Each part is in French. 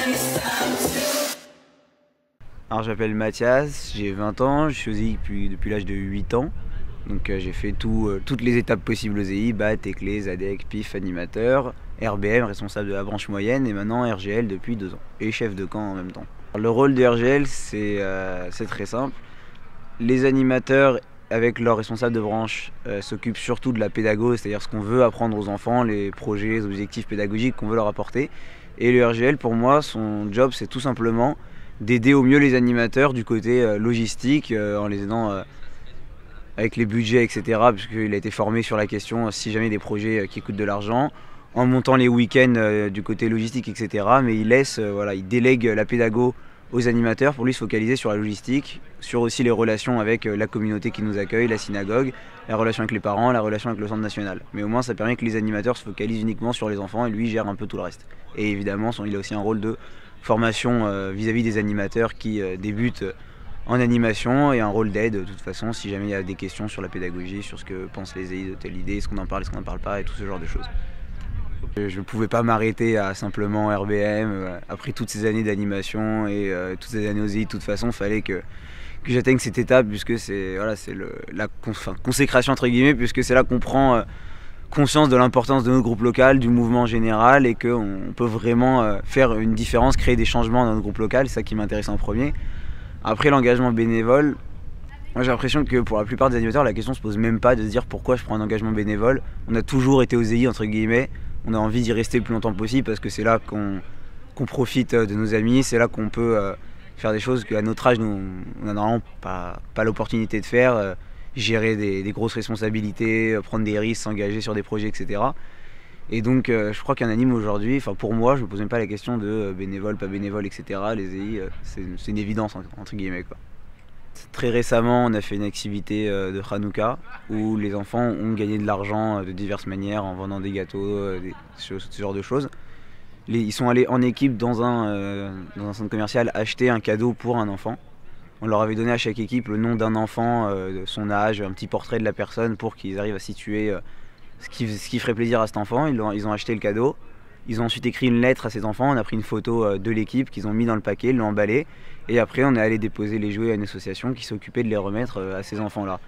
Alors je m'appelle Mathias, j'ai 20 ans, je suis au ZEI depuis l'âge de 8 ans. Donc j'ai fait toutes les étapes possibles au ZEI, BAT, Éclé, ZADEC, PIF, animateur, RBM, responsable de la branche moyenne, et maintenant RGL depuis 2 ans, et chef de camp en même temps. Alors, le rôle de RGL, c'est très simple. Les animateurs, avec leurs responsables de branche, s'occupent surtout de la pédago, c'est-à-dire ce qu'on veut apprendre aux enfants, les projets, les objectifs pédagogiques qu'on veut leur apporter. Et le RGL, pour moi, son job, c'est tout simplement d'aider au mieux les animateurs du côté logistique, en les aidant avec les budgets, etc. Puisqu'il a été formé sur la question si jamais des projets qui coûtent de l'argent, en montant les week-ends du côté logistique, etc. Mais il délègue la pédago aux animateurs pour lui se focaliser sur la logistique, sur aussi les relations avec la communauté qui nous accueille, la synagogue, la relation avec les parents, la relation avec le centre national. Mais au moins ça permet que les animateurs se focalisent uniquement sur les enfants et lui gère un peu tout le reste. Et évidemment il a aussi un rôle de formation vis-à-vis des animateurs qui débutent en animation et un rôle d'aide de toute façon si jamais il y a des questions sur la pédagogie, sur ce que pensent les ZEI de telle idée, est-ce qu'on en parle, est-ce qu'on n'en parle pas et tout ce genre de choses. Je ne pouvais pas m'arrêter à simplement RBM. Après toutes ces années d'animation et toutes ces années aux ZEI, de toute façon, il fallait que j'atteigne cette étape puisque c'est la consécration entre guillemets, puisque c'est là qu'on prend conscience de l'importance de notre groupe local, du mouvement général et qu'on peut vraiment faire une différence, créer des changements dans notre groupe local, c'est ça qui m'intéresse en premier. Après l'engagement bénévole, moi j'ai l'impression que pour la plupart des animateurs, la question se pose même pas de se dire pourquoi je prends un engagement bénévole. On a toujours été aux ZEI entre guillemets, on a envie d'y rester le plus longtemps possible parce que c'est là qu'on profite de nos amis, c'est là qu'on peut faire des choses qu'à notre âge nous, on n'a normalement pas l'opportunité de faire, gérer des grosses responsabilités, prendre des risques, s'engager sur des projets, etc. Et donc je crois qu'un anime aujourd'hui, pour moi je ne me pose même pas la question de bénévole, pas bénévole, etc. Les ZEI, c'est une évidence entre guillemets, quoi. Très récemment on a fait une activité de Hanouka où les enfants ont gagné de l'argent de diverses manières en vendant des gâteaux, ce genre de choses. Ils sont allés en équipe dans un centre commercial acheter un cadeau pour un enfant. On leur avait donné à chaque équipe le nom d'un enfant, de son âge, un petit portrait de la personne pour qu'ils arrivent à situer ce qui ferait plaisir à cet enfant. Ils ont acheté le cadeau. Ils ont ensuite écrit une lettre à ces enfants, on a pris une photo de l'équipe qu'ils ont mis dans le paquet, l'ont emballé. Et après on est allé déposer les jouets à une association qui s'occupait de les remettre à ces enfants-là.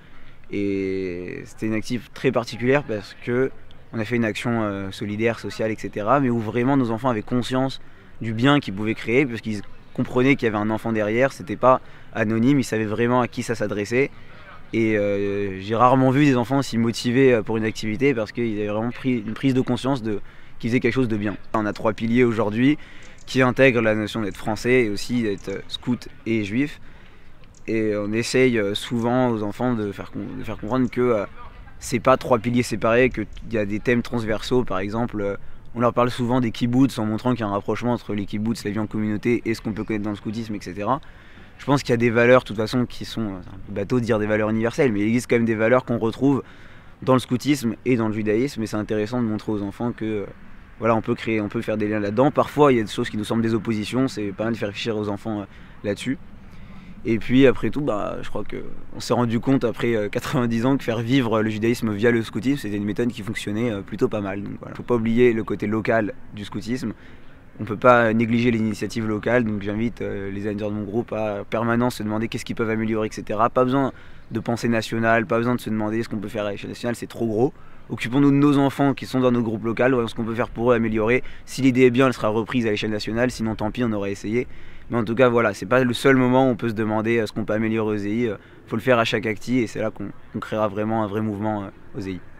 Et c'était une activité très particulière parce que on a fait une action solidaire, sociale, etc. Mais où vraiment nos enfants avaient conscience du bien qu'ils pouvaient créer, puisqu'ils comprenaient qu'il y avait un enfant derrière, c'était pas anonyme, ils savaient vraiment à qui ça s'adressait. Et j'ai rarement vu des enfants aussi motivés pour une activité parce qu'ils avaient vraiment pris une prise de conscience qu'ils faisaient quelque chose de bien. On a 3 piliers aujourd'hui qui intègrent la notion d'être français et aussi d'être scout et juif. Et on essaye souvent aux enfants de faire comprendre que c'est pas 3 piliers séparés, qu'il y a des thèmes transversaux. Par exemple, on leur parle souvent des kibbutz en montrant qu'il y a un rapprochement entre les kibbutz, la vie en communauté et ce qu'on peut connaître dans le scoutisme, etc. Je pense qu'il y a des valeurs, de toute façon, qui sont, c'est un peu bateau de dire des valeurs universelles, mais il existe quand même des valeurs qu'on retrouve dans le scoutisme et dans le judaïsme, et c'est intéressant de montrer aux enfants que voilà, on peut faire des liens là-dedans. Parfois, il y a des choses qui nous semblent des oppositions, c'est pas mal de faire réfléchir aux enfants là-dessus. Et puis après tout, je crois qu'on s'est rendu compte après 90 ans que faire vivre le judaïsme via le scoutisme, c'était une méthode qui fonctionnait plutôt pas mal. Donc voilà, faut pas oublier le côté local du scoutisme. On ne peut pas négliger les initiatives locales, donc j'invite les animateurs de mon groupe à permanence se demander qu'est-ce qu'ils peuvent améliorer, etc. Pas besoin de pensée nationale, pas besoin de se demander ce qu'on peut faire à l'échelle nationale, c'est trop gros. Occupons-nous de nos enfants qui sont dans nos groupes locaux, voyons ce qu'on peut faire pour eux, améliorer. Si l'idée est bien, elle sera reprise à l'échelle nationale, sinon tant pis, on aurait essayé. Mais en tout cas, voilà, c'est pas le seul moment où on peut se demander ce qu'on peut améliorer aux ZEI. Faut le faire à chaque acti et c'est là qu'on créera vraiment un vrai mouvement aux ZEI.